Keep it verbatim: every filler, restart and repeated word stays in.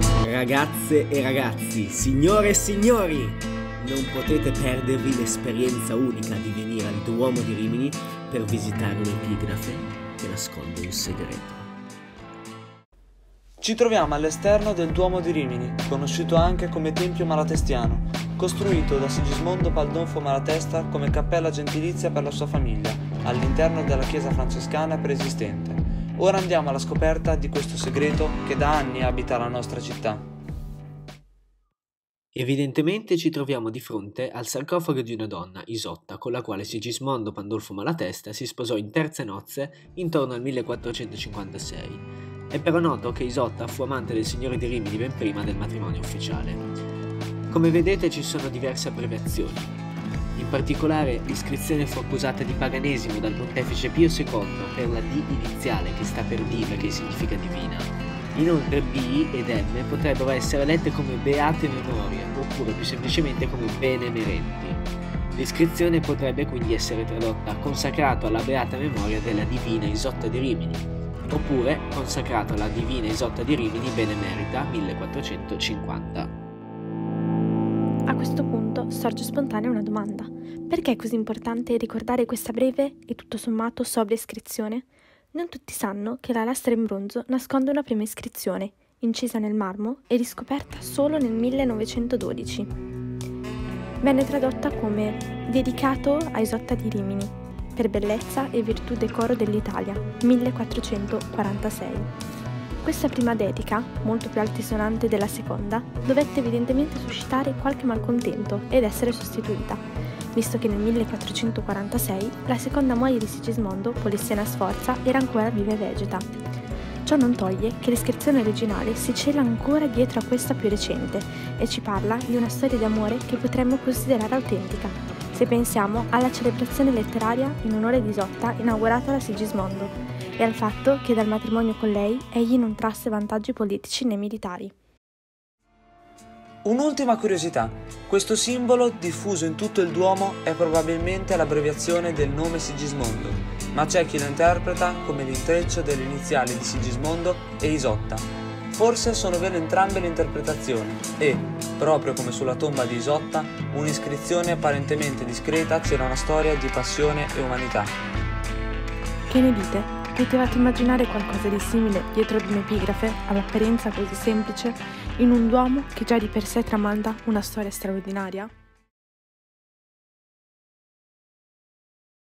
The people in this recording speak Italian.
Ragazze e ragazzi, signore e signori, non potete perdervi l'esperienza unica di venire al Duomo di Rimini per visitare un'epigrafe che nasconde un segreto. Ci troviamo all'esterno del Duomo di Rimini, conosciuto anche come Tempio Malatestiano, costruito da Sigismondo Pandolfo Malatesta come cappella gentilizia per la sua famiglia, all'interno della chiesa francescana preesistente. Ora andiamo alla scoperta di questo segreto che da anni abita la nostra città. Evidentemente ci troviamo di fronte al sarcofago di una donna, Isotta, con la quale Sigismondo Pandolfo Malatesta si sposò in terze nozze intorno al millequattrocentocinquantasei. È però noto che Isotta fu amante del signore di Rimini ben prima del matrimonio ufficiale. Come vedete ci sono diverse abbreviazioni. In particolare l'iscrizione fu accusata di paganesimo dal pontefice Pio secondo per la D iniziale, che sta per diva, che significa divina. Inoltre B ed M potrebbero essere lette come beate memorie, oppure più semplicemente come benemerenti. L'iscrizione potrebbe quindi essere tradotta consacrato alla beata memoria della divina Isotta di Rimini, oppure consacrato alla divina Isotta di Rimini benemerita millequattrocentocinquanta. A questo punto sorge spontanea una domanda. Perché è così importante ricordare questa breve e tutto sommato sobria iscrizione? Non tutti sanno che la lastra in bronzo nasconde una prima iscrizione, incisa nel marmo e riscoperta solo nel millenovecentododici. Venne tradotta come «Dedicato a Isotta di Rimini, per bellezza e virtù decoro dell'Italia, millequattrocentoquarantasei». Questa prima dedica, molto più altisonante della seconda, dovette evidentemente suscitare qualche malcontento ed essere sostituita, visto che nel millequattrocentoquarantasei la seconda moglie di Sigismondo, Polissena Sforza, era ancora viva e vegeta. Ciò non toglie che l'iscrizione originale si cela ancora dietro a questa più recente e ci parla di una storia di amore che potremmo considerare autentica, se pensiamo alla celebrazione letteraria in onore di Isotta inaugurata da Sigismondo e al fatto che dal matrimonio con lei egli non trasse vantaggi politici né militari. Un'ultima curiosità: questo simbolo diffuso in tutto il Duomo è probabilmente l'abbreviazione del nome Sigismondo, ma c'è chi lo interpreta come l'intreccio delle iniziali di Sigismondo e Isotta. Forse sono vere entrambe le interpretazioni e, proprio come sulla tomba di Isotta, un'iscrizione apparentemente discreta c'era una storia di passione e umanità. Che ne dite? Potevate immaginare qualcosa di simile dietro ad un'epigrafe, all'apparenza così semplice, in un duomo che già di per sé tramanda una storia straordinaria?